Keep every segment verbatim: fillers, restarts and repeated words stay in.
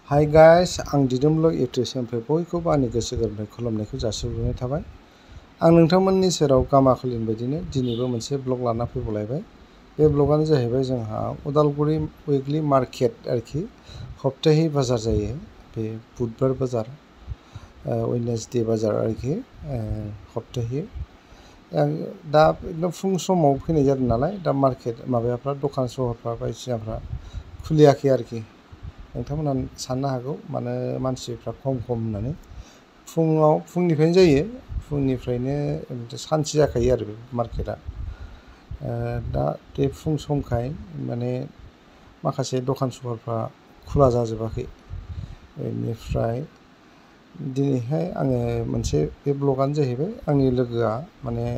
Hi guys, आं दिदोमब्लग YouTube चेनेलनिफ्राय बयखौबो आंनि गोसो गोरबोनिफ्राय खुलुमनायखौ जासिहरनाय थाबाय। आं नोंथांमोननि सेराव गामाखालिनि बायदिनो दिनैबो मोनसे ब्लग लाना फैबावलायबाय। बे ब्लगानो जाहैबाय जोंहा उदालगुरि उइकलि मार्केट आरोखि सप्ताहि बाजार जायो। बे बुधबार बाजार वेडनेसडे बाजार आरोखि सप्ताहि दा एकदम फुं समाव फैनाय जादों नालाय दा मार्केट माबायाफ्रा दखान सहरफ्रा बायदिसिनाफ्रा खुलियाखै आरोखि। नोंथांमोना साननो हागौ मानो मानसिफ्रा खम खम होननानै फुङाव फुंनिफ्रायनो जायो फुंनिफ्रायनो सानसे जाखायो आरो बे मार्केटआ दा बे फुं समखाय माने माखासे दखान सहरफ्रा खुला जाजोबाखै। बेनिफ्राय दिनैहाय आङो मोनसे बे ब्लगानो जाहैबाय आंनि लोगोआ माने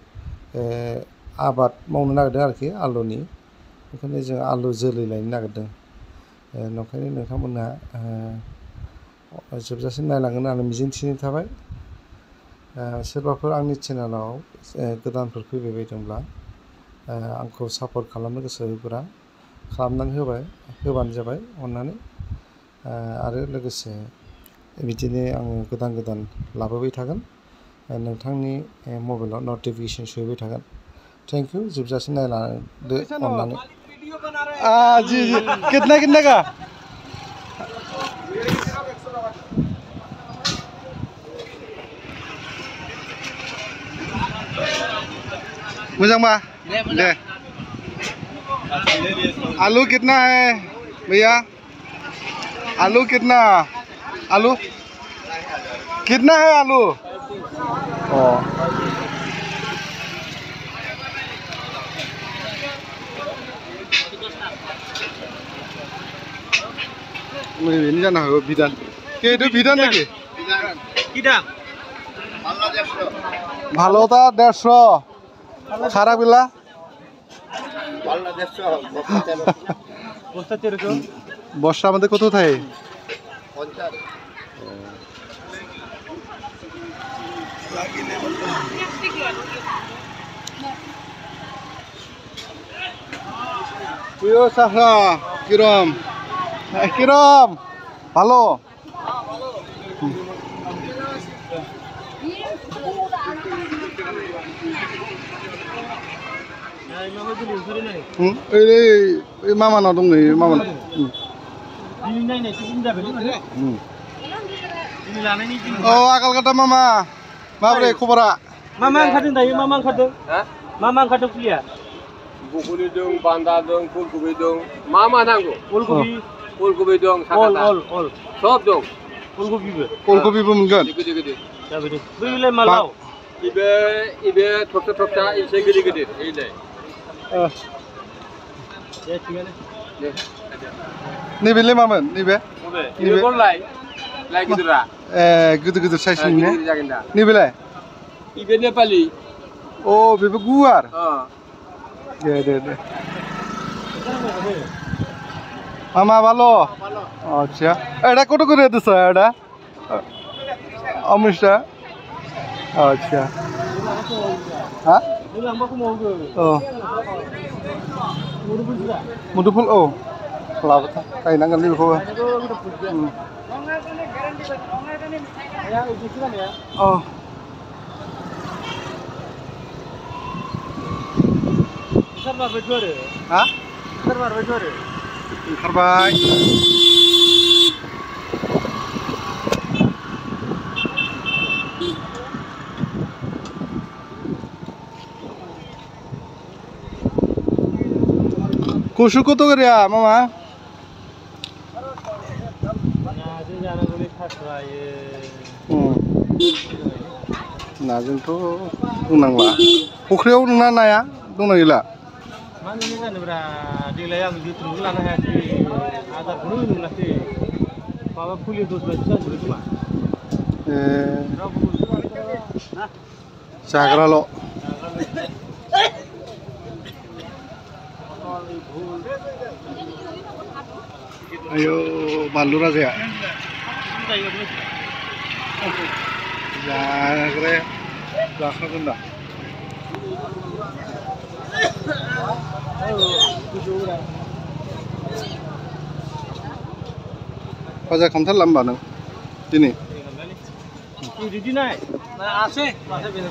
आबाद मावनो नागिरदों आरोखि आलुनि ओंखायनो जों आलु जोलै लायनो नागिरदों। नंखायनो नोंथांमोनहा जोबजासिम नायलांगोन होननानै मिजिंथिनाय थाबाय। सोरबाफोर आंनि चेनेलाव गोदानफोर फैबाय बायदोंब्ला आंखौ सापर्ट खालामनो गोसो होग्रा खालामनानै होबाय होबानो जाबाय अननानै। आरो लोगोसे बिदिनो आङो गोदान गोदान लाबोबाय थागोन नोंथांनि मबाइलाव नटिफिकेसन सहैबाय थागोन। थेंक इउ जोबजासिम नायलांदो अननानै। जी जी कितना कितना का मुझे मा दे आलू कितना है भैया आलू कितना आलू कितना है आलू ओ ini जानो हागौ बिदान केदो बिदान नाকি কি দাম ভালোটা দেড়শো খারাপ গুলা বস্তা তেরোশো বর্ষা আমাদের কত থাকে প্রিয় চাচা কিরম কিরম ভালো मामाना दं नै मामाना औ आगोलगाथा मामा माब्रै खबरा मा मा ओंखारदों दायो मा मा ओंखारदों मा मा ओंखारदों फुलिया बकलि दं बान्दा दं फुलकबि दं मा मा नांगौ फुलकबि फुलकबि दं अल अल अल सब दं फुलकबिबो फुलकबिबो मोनगोन गिदिर गिदिर जाबाय दे बैलाय मालाव इबे इबे थरथा थरथा एसे गिदिर गिदिर एलाय दे थिगानो नैबेलाय मामोन नैबे नैबे गनलाय लाय गिदिरा ए गिदिर गिदिर साइजनि ने जागोन दा नैबेलाय इबे नेपालि ओ बेबो गुवार अ दे दे दे मामा ভালো আচ্ছা এটা কত করে দিছ এটা অমিশা আচ্ছা হ্যাঁ ও मुदुफुल औ लाबोथा गायनांगोन बेखौबो औ हा ओंखारबाय कुसु कत गया मामा नाजोंथ' बुंनांला फुख्रियाव नोंना नाया दंना गैला मानो जानोब्रा देग्लाय आं जोथोनबो लानो हायासै आदारखौनो होनो मोनासै माबा फुलि दस बायदि जाजोब्बाय खोमा ए जाग्राल' आयौ बानलु राजाया जाग्राया जाखागोन दा बाजार खालामथारला होमबा नों दिनै रेडि नाय আছে আছে বেনে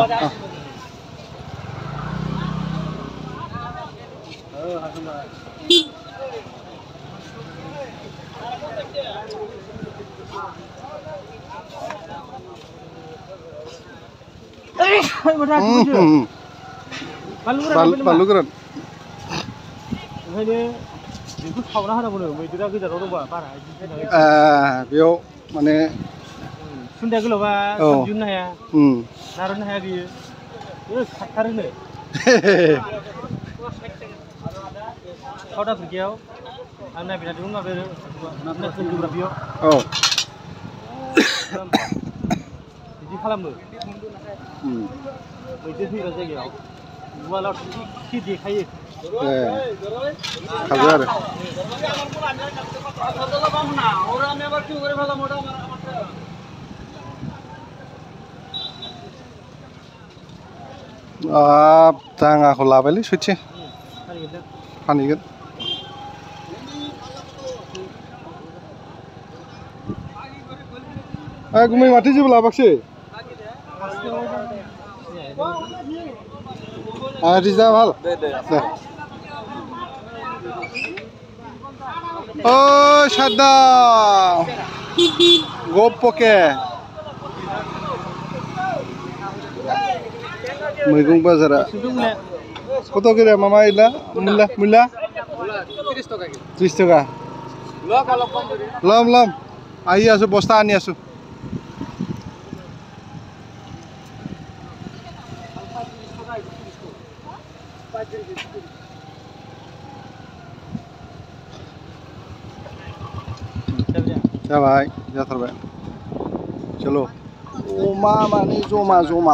ও হাসুন এই বড় আছে बानलु गोरान ओंखायनो बेखौ सावना होनांगौ मैदेरा गोजानाव दंबा बारा बेयाव माने सुन्दाया गोलावबा दिहुननो हाया नारनो हाया बियो बे खारथारोनो साउथ आफ्रिकायाव आं नायबाय थादोंमोन माबायाव नेसनेल जिअ'ग्राफियाव बिदि खालामो मैदेर फैग्रा जायगायाव वालाव थि देखायो खाजो आरो हाब दाङाखौ लाबायलै सैथि फानहैगोन गुमै माथो जेबो लाबाखसै रिजा ভাল ओ सादा गपके मैगं बाजारा कत करे मामा इला मुला मुला त्रिस टाका लम लम आहि आसु बस्ता आनि आसु जाबाय जाथारबाय चलो अमा माने जमा जमा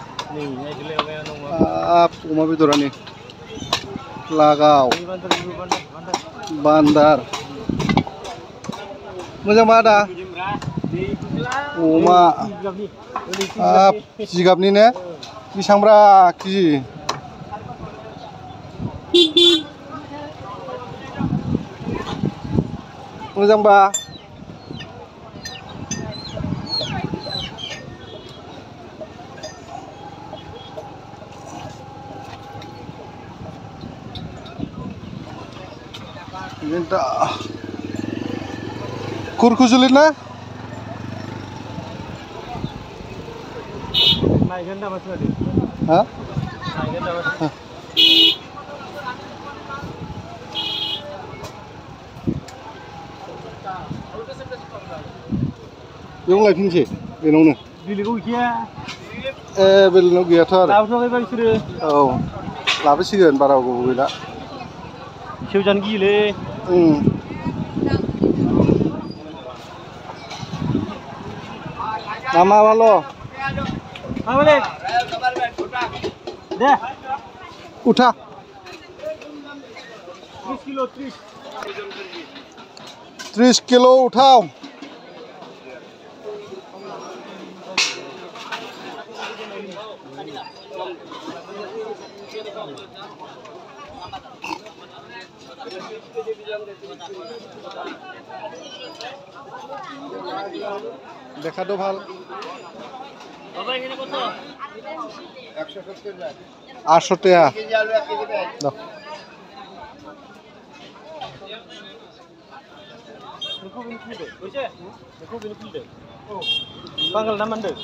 अमा बेदरानि लागाव बान्दार मोजां मा आदा अमा जिगाबनि ने बेसेबांब्रा केजि मोजांबा kurkusulit na? Naikkan dah mas tadi. Hah? Naikkan dah mas. Yung lai pinche, benong ne. Beli kau kia. Eh, beli no kia thar. Tahu tu apa isu dia? Oh, lapis sih kan parau kau bila. Siapa jangan gile. Hmm. Nama malo. Apa leh? Dah. Utha. Tris kilo tris. Tris kilo uthao. দেখা তো ভাল আটশো টাকা Banggal nama anda?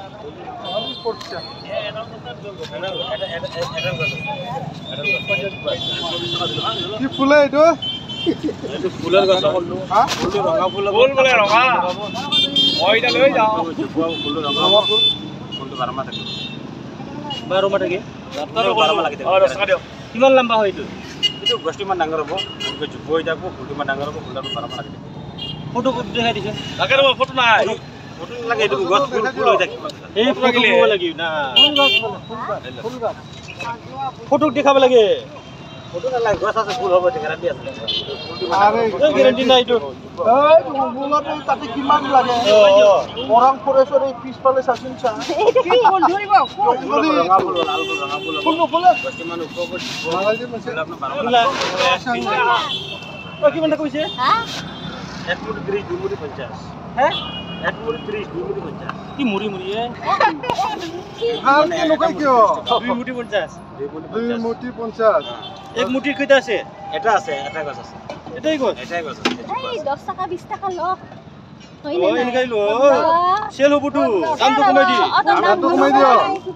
কি ফুলে itu? Itu fulan gak sama lu? Hah? Ful ronga ful. Ful boleh ronga. Oh ida loi jao. Ful ronga ful. Ful tu barama lagi. Barama lagi? Barama lagi. Oh sekali. Kiman lamba ho itu? Itu gosti man dangar bo. Ke jubo ida bo ful man dangar bo ful tu barama lagi. Foto ko dekhai dise. Agar bo foto na. Foto lagi itu gos ful ful ho jaki. Eh foto lagi na. Ful gos ful gos. Foto dekhaba lage. Foto na lagi gos ase ful hobo garanti ase. Are garanti na itu. Eh bulan itu tapi kiman lagi. Orang koresore piece pale sasin cha. Ki bol dhoribo. Ful ronga ful lal ful ronga ful. Ful ful. Gosti man upo ko. Malaji masih. Oh ki mana koise? Ha? এক মুড়ি ত্রিশ দুই মুড়ি পঞ্চাশ হ্যাঁ এক মুড়ি ত্রিশ দুই মুড়ি পঞ্চাশ কি মুড়ি মুড়ি এ ভালকে নকয় কিয় দুই মুড়ি পঞ্চাশ দুই মুঠি পঞ্চাশ এক মুঠির কয়টা আছে এটা আছে এটা গাছ আছে এটাই গাছ এটাই গাছ আছে এই দশ টাকা বিশ টাকা ল ওই এনেকাই লো সেল হবটো দামটো কমাই দি দামটো কমাই দিয়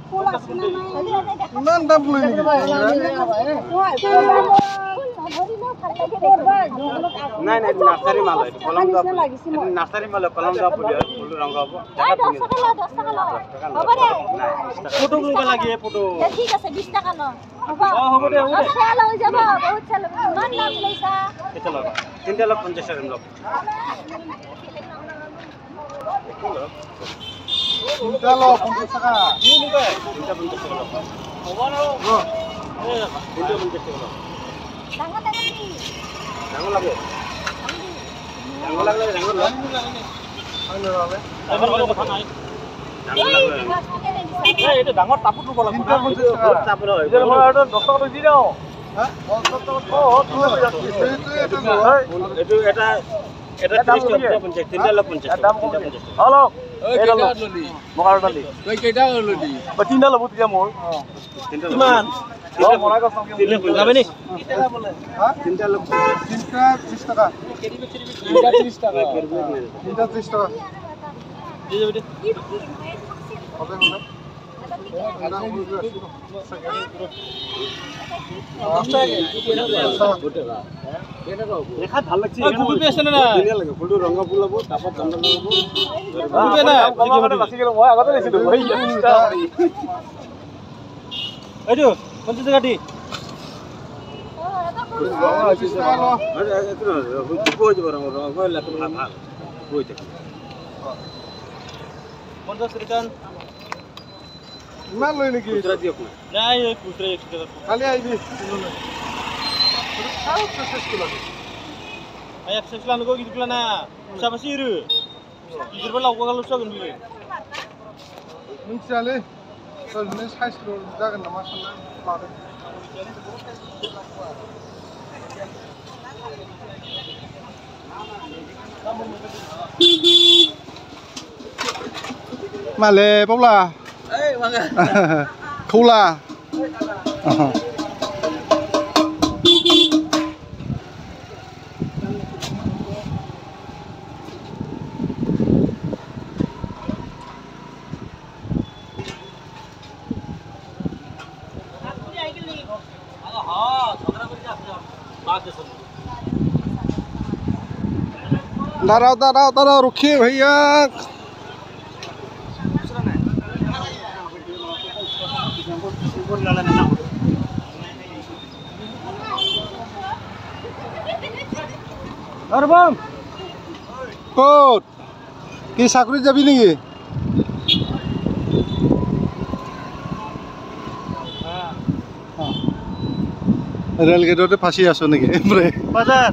ইমান দাম লৈ নেকি নাই নাই নার্সারি মাল হয় কলম দাও নার্সারি মাল কলম দাও ফুল ফুল রং দাও ফটো গুলো লাগে ফটো ঠিক আছে বিশ টাকা ল হ'ব হ'ব দে হ'ব দে চেল হৈ যাব বহুত চেল ইমান দাম লৈছা এটা লাগা তিনটা লাখ পঞ্চাশ টাকা লাগ তিনটা ল পঞ্চাশ টাকা তিনটা পঞ্চাশ টাকা লাগ হ'ব না এ তিনটা পঞ্চাশ টাকা লাগ ডাঙৰ ডাঙৰ কি ডাঙৰ লাগে ডাঙৰ লাগলে ডাঙৰ লাগ ডাঙৰ লাগে কথা নাই ডাঙৰ লাগে এই এটা ডাঙৰ টাপুট লব লাগে তিনটা পঞ্চাশ টাকা টাপুট হয় এটা মই এটা দহ টাকা দি দাও হ্যাঁ এইটো এটা এটা ত্ৰিশ টকা পঞ্চাশ তিনটা লাখ পঞ্চাশ দাম কম হ্যালো এটা ললি মগাৰ দালি তই কেইটা ললি বা তিনটা লব তেতিয়া মোৰ তিনটা কিমান তিনটা মৰা গছ তিনটা যাবে নি তিনটা বলে হ্যাঁ তিনটা লাখ তিনটা ত্রিশ টাকা তিনটা ত্ৰিশ টাকা তিনটা ত্রিশ টাকা দি যাবে হবে হবে দেখাত ভাল লাগছে গুগল পে আছে না ধুনীয়া লাগে ফুলটো ৰঙা ফুল হ'ব তাপত দামটা লগাব গুগল পে না জিকে বাছি গেল মই আগতে লৈছিলো ভাই এইটো পঞ্চাশ টাকা দি পঞ্চাশ ৰিটাৰ্ণ ইমান লৈ নেকি দিয়ক নাই এই খুচরা একশো টাকা খালি আইবি ay akses lan ko gitu plan na siapa sih ru gitu pala ko kalau so gini मिथियालै ओरैनो साइजल' जागोन नामा सानना लादों माले बावला खौला दाराव दाराव दाराव रुकिए भैया अरे बम कोट की साकरी जाबी नेকি रेल गेटते फासि आसो नेকি ओमफ्राय बाजार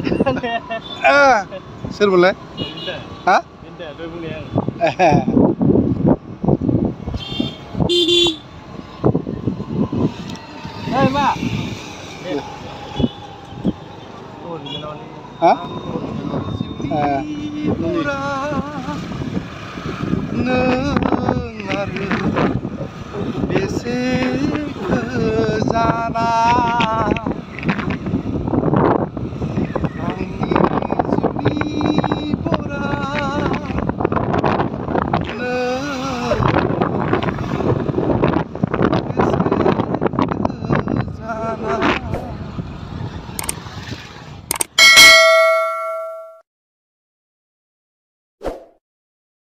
सोर बोलाय हा Hey, Ma. Ha?